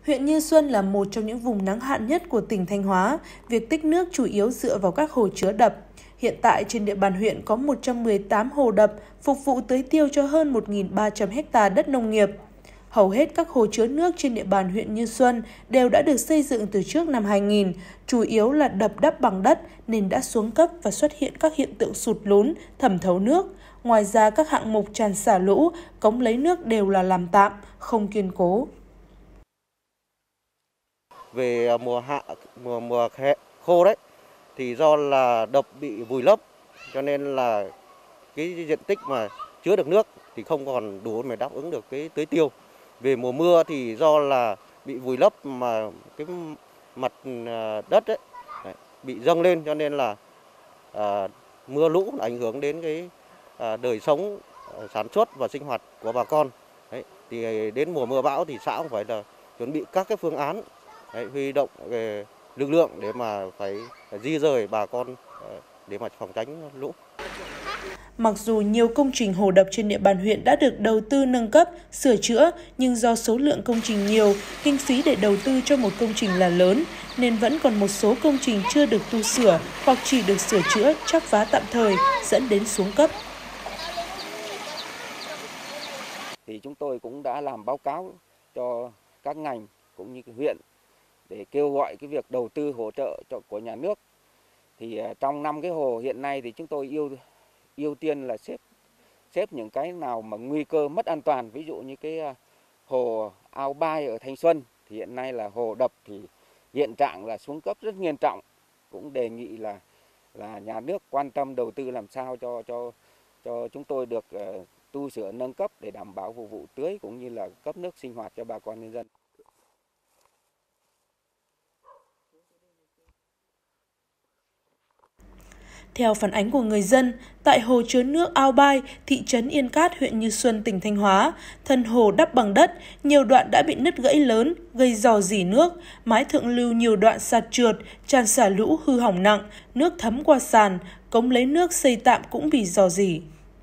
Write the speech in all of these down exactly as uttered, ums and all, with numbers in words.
Huyện Như Xuân là một trong những vùng nắng hạn nhất của tỉnh Thanh Hóa. Việc tích nước chủ yếu dựa vào các hồ chứa đập. Hiện tại trên địa bàn huyện có một trăm mười tám hồ đập phục vụ tưới tiêu cho hơn một nghìn ba trăm ha đất nông nghiệp. Hầu hết các hồ chứa nước trên địa bàn huyện Như Xuân đều đã được xây dựng từ trước năm hai nghìn, chủ yếu là đập đắp bằng đất nên đã xuống cấp và xuất hiện các hiện tượng sụt lún, thẩm thấu nước. Ngoài ra các hạng mục tràn xả lũ, cống lấy nước đều là làm tạm, không kiên cố. Về mùa hạ mùa mùa khô đấy thì do là đập bị vùi lấp cho nên là cái diện tích mà chứa được nước thì không còn đủ để đáp ứng được cái tưới tiêu. Về mùa mưa thì do là bị vùi lấp mà cái mặt đất ấy, bị dâng lên cho nên là à, mưa lũ ảnh hưởng đến cái à, đời sống, sản xuất và sinh hoạt của bà con. Đấy, thì đến mùa mưa bão thì xã cũng phải là chuẩn bị các cái phương án, đấy, huy động về lực lượng để mà phải di rời bà con để mà phòng tránh lũ. Mặc dù nhiều công trình hồ đập trên địa bàn huyện đã được đầu tư nâng cấp, sửa chữa, nhưng do số lượng công trình nhiều, kinh phí để đầu tư cho một công trình là lớn, nên vẫn còn một số công trình chưa được tu sửa hoặc chỉ được sửa chữa, chắp vá tạm thời, dẫn đến xuống cấp. Thì chúng tôi cũng đã làm báo cáo cho các ngành cũng như huyện để kêu gọi cái việc đầu tư hỗ trợ cho của nhà nước. Thì trong năm cái hồ hiện nay thì chúng tôi ưu ưu tiên là xếp xếp những cái nào mà nguy cơ mất an toàn, ví dụ như cái hồ Ao Bai ở Thanh Xuân thì hiện nay là hồ đập thì hiện trạng là xuống cấp rất nghiêm trọng, cũng đề nghị là là nhà nước quan tâm đầu tư làm sao cho cho cho chúng tôi được uh, tu sửa nâng cấp để đảm bảo phục vụ tưới cũng như là cấp nước sinh hoạt cho bà con nhân dân. Theo phản ánh của người dân, tại hồ chứa nước Ao Bai, thị trấn Yên Cát, huyện Như Xuân, tỉnh Thanh Hóa, thân hồ đắp bằng đất, nhiều đoạn đã bị nứt gãy lớn, gây rò rỉ nước, mái thượng lưu nhiều đoạn sạt trượt, tràn xả lũ hư hỏng nặng, nước thấm qua sàn, cống lấy nước xây tạm cũng bị rò rỉ.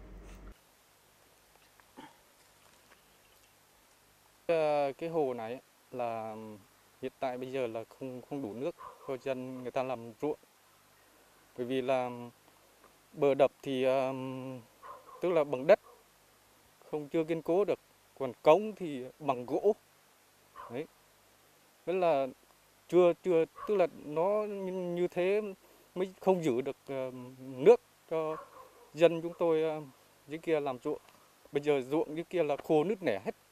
Cái hồ này là hiện tại bây giờ là không không đủ nước cho dân người ta làm ruộng. Bởi vì là bờ đập thì um, tức là bằng đất, không chưa kiên cố được, còn cống thì bằng gỗ. Đấy. Tức là chưa chưa tức là nó như thế mới không giữ được uh, nước cho dân chúng tôi uh, dưới kia làm ruộng. Bây giờ ruộng dưới kia là khô nứt nẻ hết.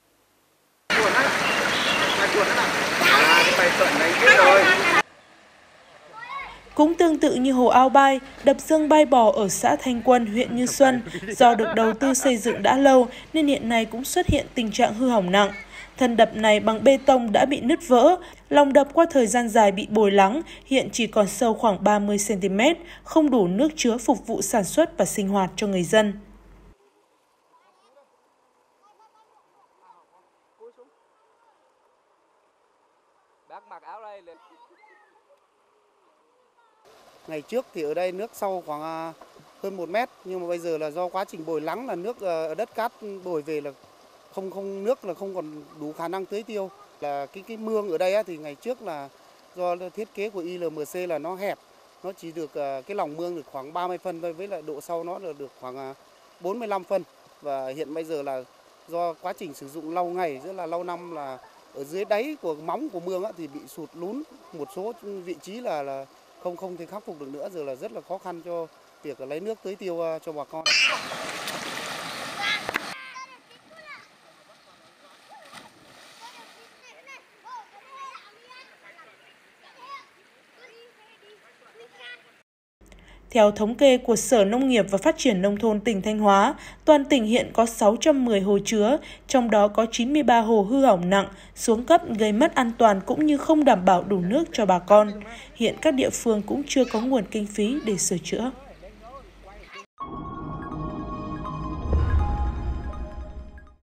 Cũng tương tự như hồ Ao Bai, đập Dương Bai Bò ở xã Thanh Quân, huyện Như Xuân, do được đầu tư xây dựng đã lâu nên hiện nay cũng xuất hiện tình trạng hư hỏng nặng. Thân đập này bằng bê tông đã bị nứt vỡ, lòng đập qua thời gian dài bị bồi lắng, hiện chỉ còn sâu khoảng ba mươi xăng ti mét, không đủ nước chứa phục vụ sản xuất và sinh hoạt cho người dân. Ngày trước thì ở đây nước sâu khoảng hơn một mét, nhưng mà bây giờ là do quá trình bồi lắng là nước ở đất cát bồi về là không không nước là không còn đủ khả năng tưới tiêu. Là cái cái mương ở đây á, thì ngày trước là do thiết kế của i lờ em xê là nó hẹp, nó chỉ được cái lòng mương được khoảng ba mươi phân thôi, với lại độ sâu nó là được khoảng bốn mươi lăm phân. Và hiện bây giờ là do quá trình sử dụng lâu ngày, rất là lâu năm, là ở dưới đáy của móng của mương á, thì bị sụt lún, một số vị trí là là không không thể khắc phục được nữa, giờ là rất là khó khăn cho việc lấy nước tưới tiêu cho bà con. Theo thống kê của Sở Nông nghiệp và Phát triển Nông thôn tỉnh Thanh Hóa, toàn tỉnh hiện có sáu trăm mười hồ chứa, trong đó có chín mươi ba hồ hư hỏng nặng, xuống cấp gây mất an toàn cũng như không đảm bảo đủ nước cho bà con. Hiện các địa phương cũng chưa có nguồn kinh phí để sửa chữa.